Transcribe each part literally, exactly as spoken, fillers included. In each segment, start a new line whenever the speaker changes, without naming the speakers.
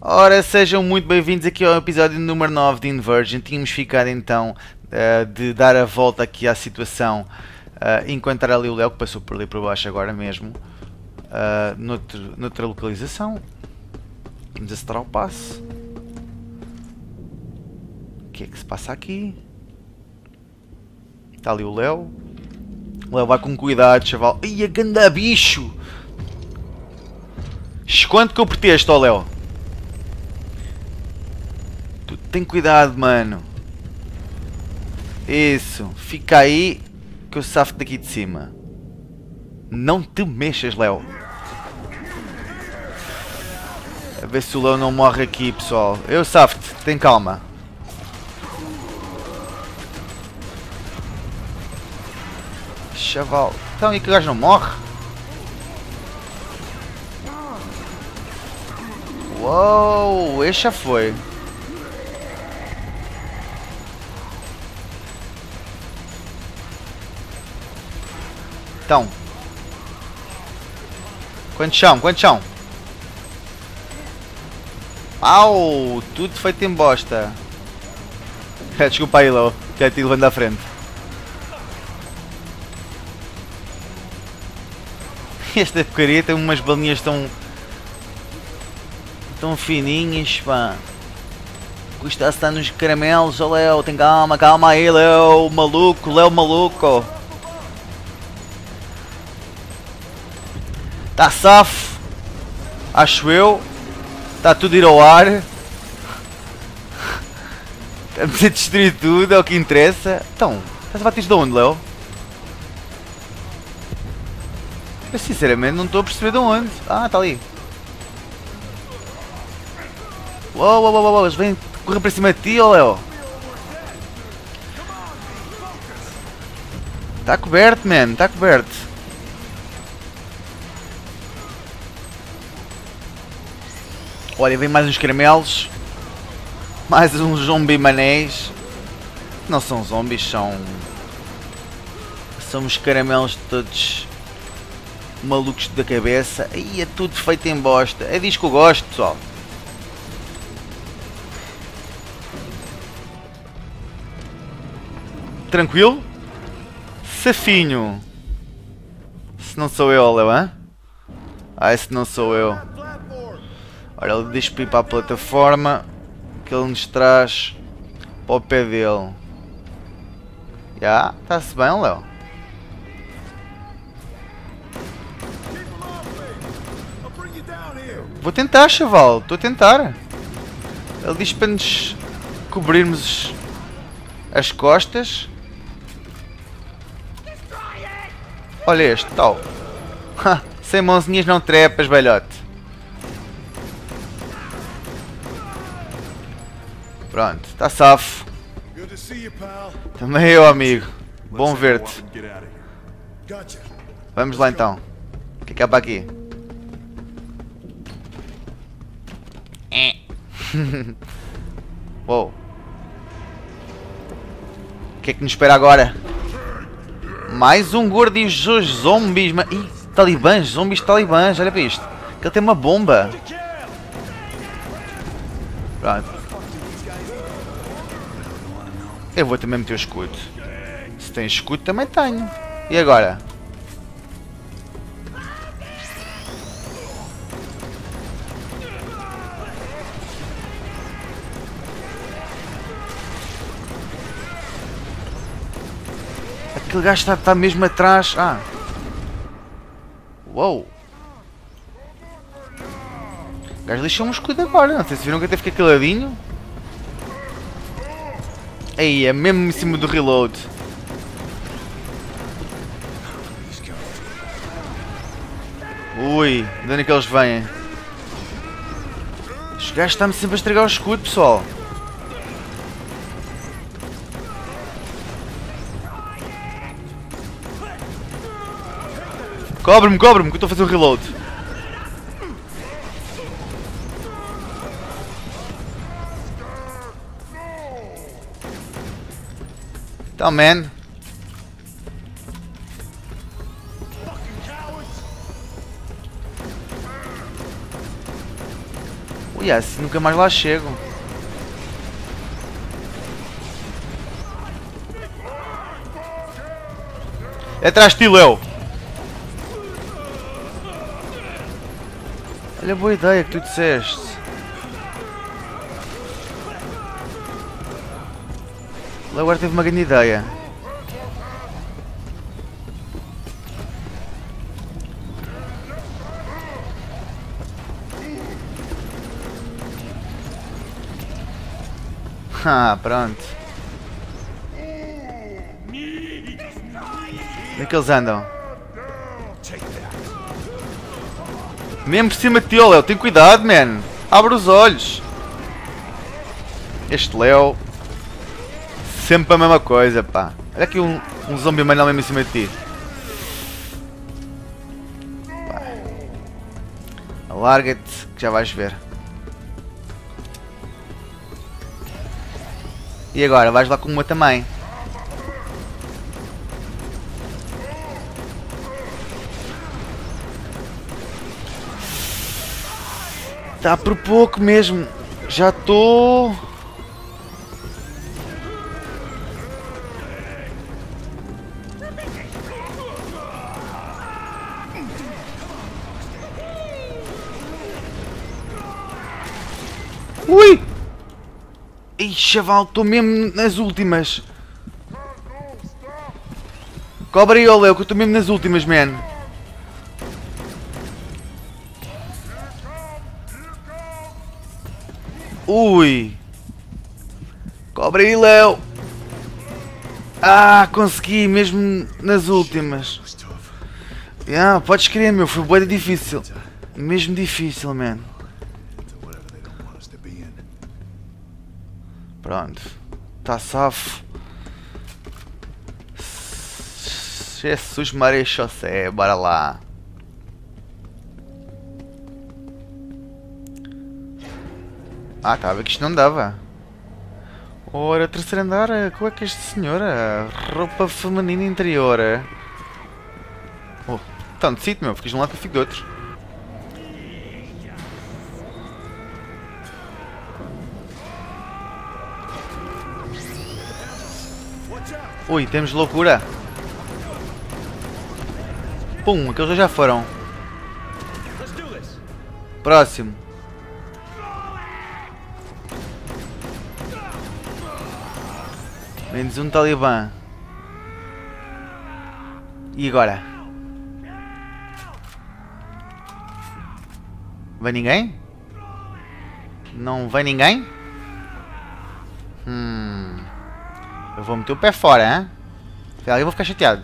Ora, sejam muito bem-vindos aqui ao episódio número nove de Invergent. Tínhamos ficado então uh, de dar a volta aqui à situação, uh, encontrar ali o Léo, que passou por ali por baixo agora mesmo, uh, noutro, noutra localização. Vamos acelerar o passo. O que é que se passa aqui? Está ali o Léo. O Léo vai com cuidado, chaval. Ai, a ganda bicho! Quanto que eu protesto, ó Léo? Tu tem cuidado, mano. Isso. Fica aí que eu safo daqui de cima. Não te mexas, Léo. A ver se o Léo não morre aqui, pessoal. Eu safo-te. Tem calma. Chaval. Então, e que o gajo não morre? Uou, esse já foi. Então. Quantos são? Quantos são? Au! Tudo feito em bosta. Desculpa aí, Léo. Já te levando à frente. Esta porcaria tem umas balinhas tão... tão fininhas, pá. Custa estar nos caramelos, ó Léo. Tem calma, calma aí, Léo. Maluco, Léo maluco. Está safo, acho eu. Está tudo a ir ao ar. Estamos a destruir tudo, é o que interessa. Então, estás a bater de onde, Léo? Eu sinceramente não estou a perceber de onde. Ah, está ali. Uou, uou, uou, uou, eles vêm correr para cima de ti, ó Léo. Está coberto, man, está coberto. Olha, vem mais uns caramelos. Mais uns zombi manés. Não são zombies, são... São uns caramelos todos malucos da cabeça. Aí é tudo feito em bosta. É disso que eu gosto, pessoal. Tranquilo? Safinho. Se não sou eu, Léo, hein? Ah, esse não sou eu. Ora, ele diz para ir para a plataforma que ele nos traz para o pé dele. Já, está-se bem, Léo. Vou tentar, chaval, estou a tentar. Ele diz para nos cobrirmos as costas. Olha este, tal. Sem mãozinhas não trepas, velhote. Pronto, está safo. Também eu, amigo. Bom ver-te. Vamos lá então. O que é que há para aqui? Uou. O que é que nos espera agora? Mais um gordo e os zombies. Ih, talibãs, zombies talibãs. Olha para isto. Que ele tem uma bomba. Pronto. Eu vou também meter o escudo. Se tem escudo também tenho. E agora? Aquele gajo está, está mesmo atrás. Ah. Uou. O gajo lixou um escudo agora. Não sei se viram que eu até fiquei caladinho. Aí, é mesmo em cima do reload. Ui, de onde é que eles vêm? Os gajos estão-me sempre a estragar o escudo, pessoal. Cobre-me, cobre-me, que eu estou a fazer o reload. Então, man. E assim nunca mais lá chego. É atrás de ti, Leo. Olha, boa ideia que tu disseste. Leo agora teve uma grande ideia. Ah, pronto. Onde é que eles andam? Mesmo por cima de ti, Leo. Tem cuidado, man. Abre os olhos. Este Leo. Sempre a mesma coisa, pá. Olha aqui um, um zombie manel mesmo em cima de ti. Larga-te que já vais ver. E agora? Vais lá com uma também. Está por pouco mesmo. Já estou... Ui! Ih, chaval, estou mesmo nas últimas. Cobra aí, ó Leo, que eu estou mesmo nas últimas, man. Ui! Cobra aí, Leo. Ah, consegui, mesmo nas últimas. Ah, podes crer, meu, foi bué difícil. Mesmo difícil, man. Pronto. Tá safo. Jesus Maria José, bora lá. Ah, tá a ver que isto não dava. Ora, terceiro andar, qual é que é este senhor? Roupa feminina interior. Oh, então decide, meu, ficas de um lado que eu fico do outro. Ui, temos loucura. Pum, aqueles já foram. Próximo. Menos um talibã. E agora? Vai ninguém? Não vai ninguém? Hum... Eu vou meter o pé fora, hein? Eu vou ficar chateado.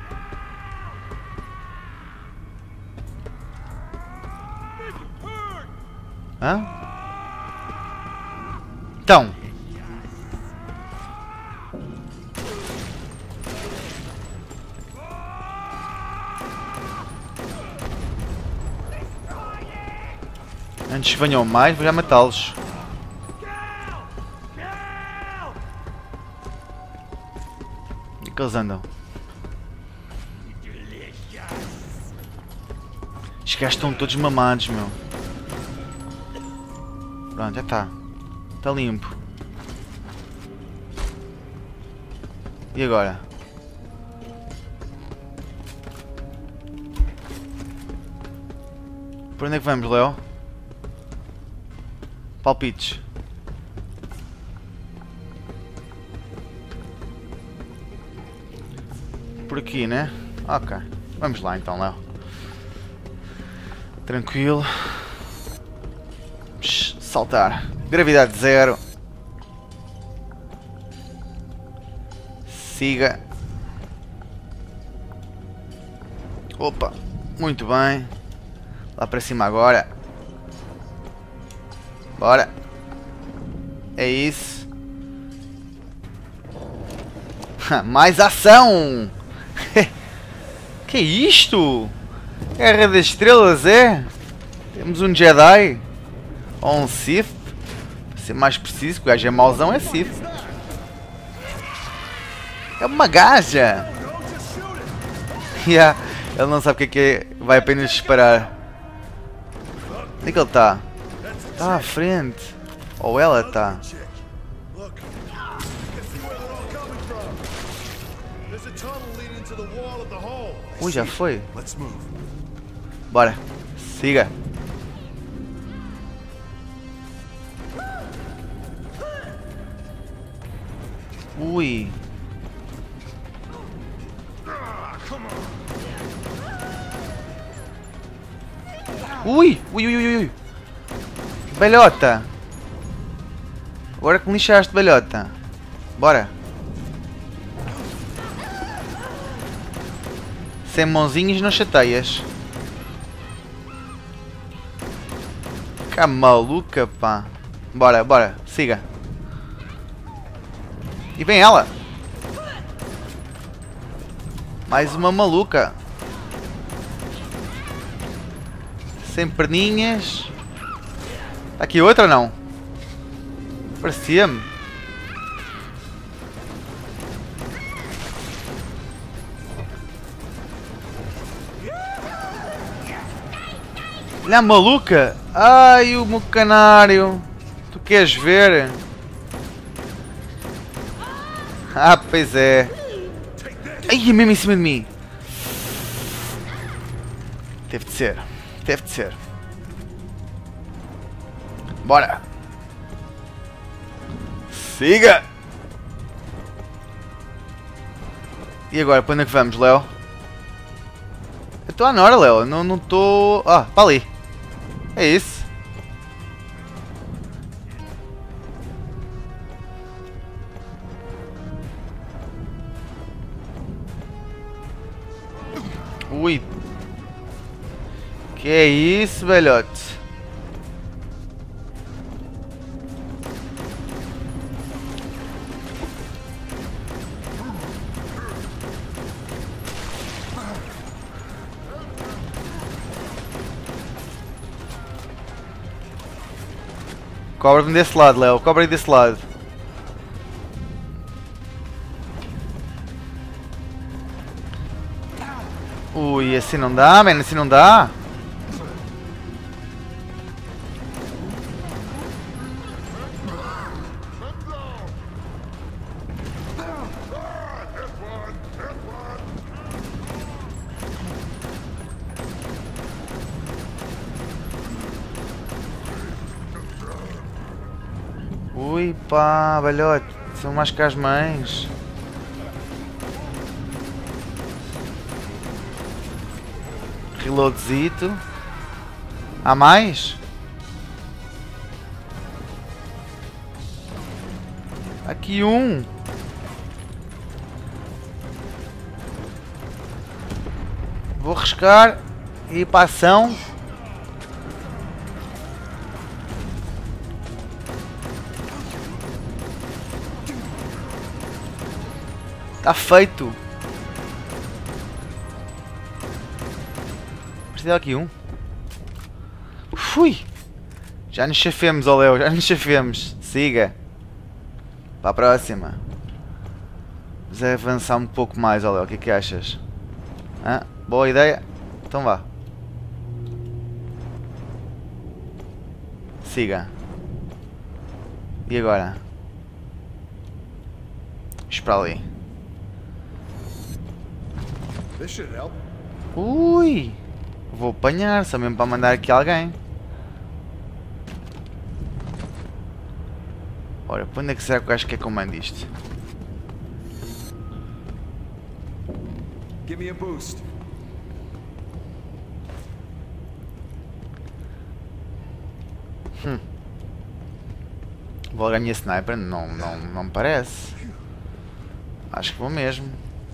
Hã? Então. Antes que venham mais, vou já matá-los. Onde é que eles andam? Os gajos estão todos mamados, meu. Pronto, já está. Está limpo. E agora? Por onde é que vamos, Leo? Palpites. Por aqui, né? Ok. Vamos lá então, Leo. Tranquilo. Vamos saltar. Gravidade zero. Siga. Opa. Muito bem. Lá para cima agora. Bora. É isso. Mais ação! Que é isto? Guerra das Estrelas, é? Temos um Jedi. Ou um Sith. Para ser mais preciso, porque o gajo é mauzão, é Sith. É uma gaja. Yeah. Ele não sabe o que é que é. Vai apenas disparar. Onde é que ele está? Tá à frente. Ou ela tá. Ui, já foi. Bora. Siga. Ui. Ui, ui, ui, ui, ui. Belhota. Agora que me lixaste, belhota. Bora. Sem mãozinhas não chateias. Que maluca, pá. Bora, bora, siga. E vem ela. Mais uma maluca. Sem perninhas. Está aqui outra ou não? Parecia-me. Olha a maluca. Ai, o meu canário. Tu queres ver? Ah, pois é. Ai, é mesmo em cima de mim. Teve de ser. Teve de ser. Bora. Siga. E agora, para onde é que vamos, Léo? Eu estou à Nora, Léo. Não não estou... Ah, para ali. É isso. Ui. Que é isso, velhote? Cobra-me desse lado, Léo. Cobra aí desse lado. Ui, assim não dá, man. Assim não dá. Ui, pá, velhote. São mais que as mães. Reloadzito. Há mais? Aqui um. Vou arriscar e ir para a ação. Está feito. Precisa aqui um. Fui. Já nos chafemos, ó Léo. Já nos chafemos. Siga. Para a próxima. Vamos avançar um pouco mais, ó Léo. O que é que achas? Hã? Boa ideia? Então vá. Siga. E agora? Espera ali. Ui! Vou apanhar, só mesmo para mandar aqui alguém. Ora, para onde é que será que o gajo quer que eu mande isto? Give me a boost. Hum. Vou ganhar sniper? Não, não, não me parece. Acho que vou mesmo.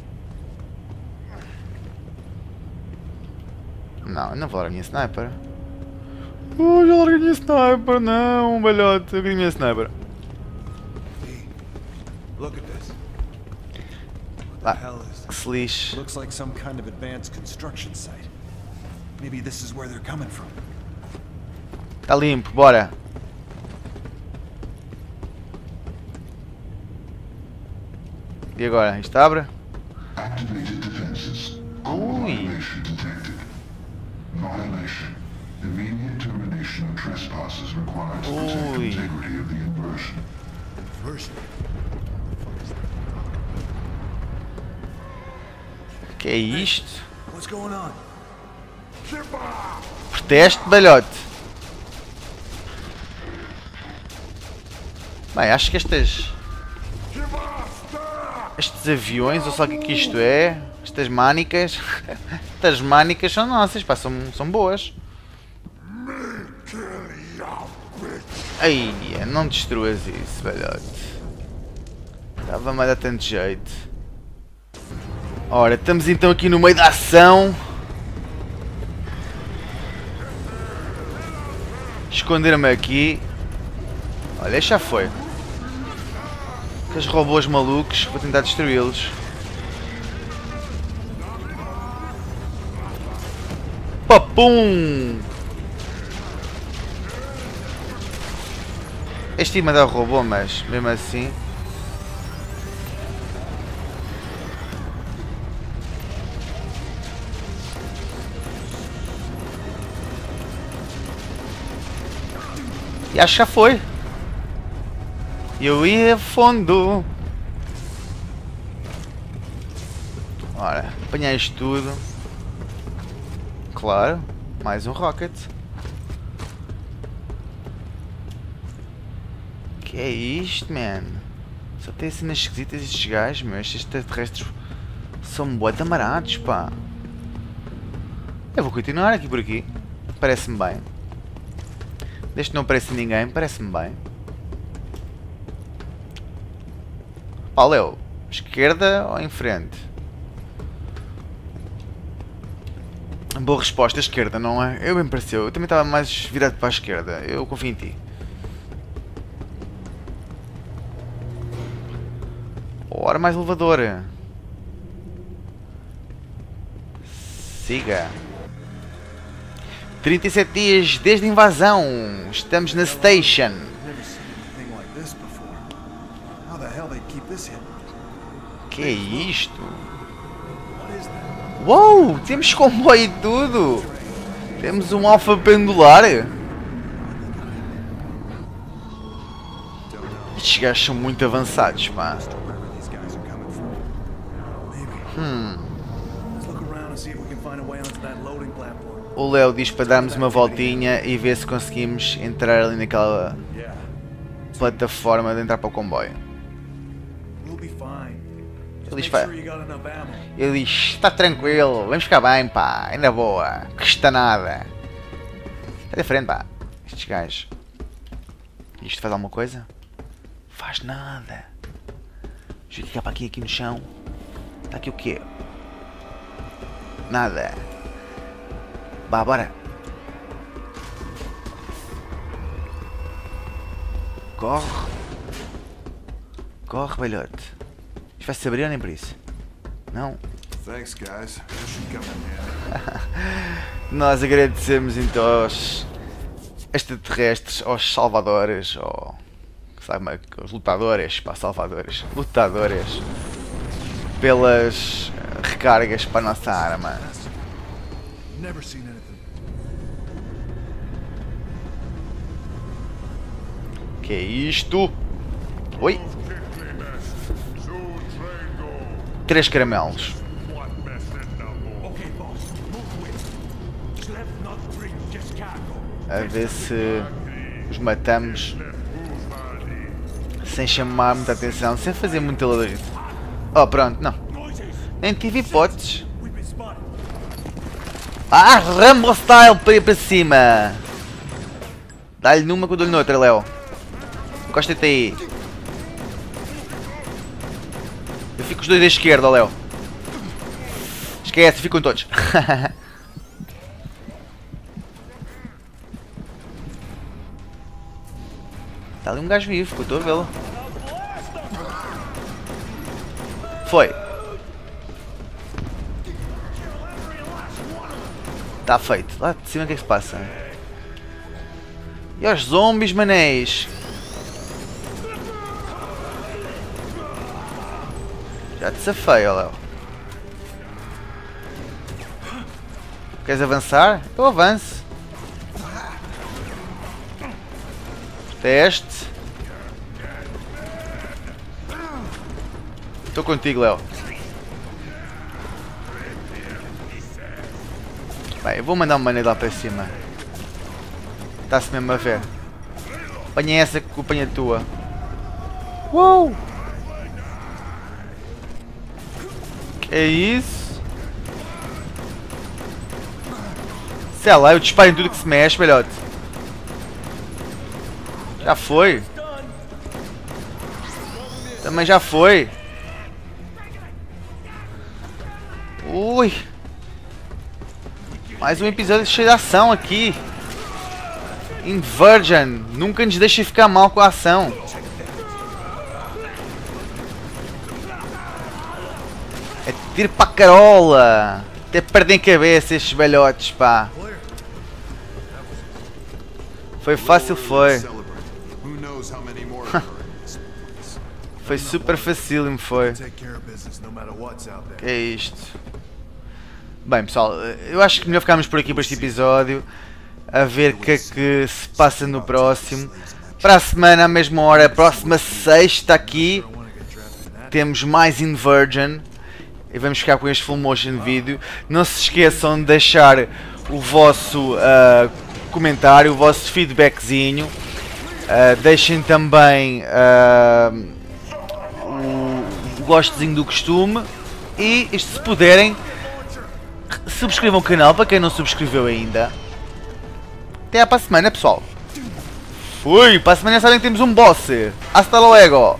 Não, eu não vou largar a minha sniper. Oh, já larguei a minha sniper, não, velhote, eu ganhei a minha sniper.
Look at this.
Lá, que se lixe.
Looks like some kind of advanced construction site. Maybe this is where they're coming from.
Tá limpo, bora. E agora, isto abre? Ui.
Violation. Immediate termination of Test passes required to protect the
Ui.
integrity of the inversion.
Que é isto?
What's going on?
Proteste, balhote. Bem, acho que estas... Estes aviões, ou só o que é que isto é? Estas mânicas... Estas mânicas são nossas, pá, são, são boas. Ai, não destruas isso, velhote. Estava-me a dar tanto jeito. Ora, estamos então aqui no meio da ação. Esconder-me aqui. Olha, já foi. Aqueles robôs malucos, vou tentar destruí-los. Papum! Este ia mandar o robô, mas mesmo assim. E acho que já foi. Eu ia a fundo. Ora, apanhar isto tudo. Claro, mais um rocket. Que é isto, man? Só tem cenas esquisitas estes gajos, meu. Estes extraterrestres são bué amarados, pá. Eu vou continuar aqui por aqui. Parece-me bem. Desde que não apareça ninguém, parece-me bem. Pá, Léo, esquerda ou em frente? Boa resposta, esquerda, não é? Eu bem pareceu, eu também estava mais virado para a esquerda. Eu confio em ti. Ora, mais elevador. Siga. trinta e sete dias desde a invasão. Estamos na station. Que é isto? Uou! Temos comboio e tudo! Temos um alfa pendular! Estes gajos são muito avançados, pá! Hum. O Léo diz para darmos uma voltinha e ver se conseguimos entrar ali naquela plataforma de entrar para o comboio. Ele diz, pá, ele diz, está tranquilo, vamos ficar bem, pá, ainda boa, que está nada. Está diferente, pá, estes gajos. Isto faz alguma coisa? Faz nada. Deixa eu ficar para aqui, aqui no chão. Está aqui o quê? Nada. Vá, bora. Corre. Corre, velhote. Isto vai se abrir ou nem por isso? Não?
Thanks, guys.
Nós agradecemos então aos extraterrestres, aos salvadores, ou sabe, os lutadores, pá, salvadores, lutadores, pelas recargas para a nossa arma. Que é isto? Oi? Três caramelos. A ver se os matamos sem chamar muita atenção, sem fazer muito alarido. Oh, pronto, não. Nem tive hipóteses. Ah, Rambo style para ir para cima. Dá-lhe numa que eu dou-lhe noutra, Léo. Encosta-te aí. Eu fico os dois à esquerda, Léo. Esquece, ficam todos. Está ali um gajo vivo, que eu estou a vê-lo. Foi. Está feito. Lá de cima o que é que se passa? E aos zombies, manéis? Já te safei, ó Léo. Queres avançar? Eu avanço. Teste. Estou contigo, Léo. Bem, eu vou mandar uma maneira lá para cima. Está-se mesmo a ver. Apanha essa que apanha a tua. Uou! Que é isso? Sei lá, eu disparo em tudo que se mexe, velhote. Já foi. Também já foi. Ui. Mais um episódio cheio de ação aqui. Inversion. Nunca nos deixe ficar mal com a ação. É tiro para a carola. Até perdem cabeça estes velhotes, pá. Foi fácil, foi. Foi super facílimo, foi. Que é isto? Bem, pessoal, eu acho que melhor ficarmos por aqui para este episódio. A ver o que é que se passa no próximo. Para a semana, à mesma hora, a próxima sexta aqui, temos mais Inversion. E vamos ficar com este full motion vídeo. Não se esqueçam de deixar o vosso uh, comentário, o vosso feedbackzinho. Uh, deixem também uh, o, o gostozinho do costume. E isto, se puderem, subscrevam o canal para quem não subscreveu ainda. Até para a semana, pessoal. Fui! Para a semana sabem que temos um boss. Hasta luego!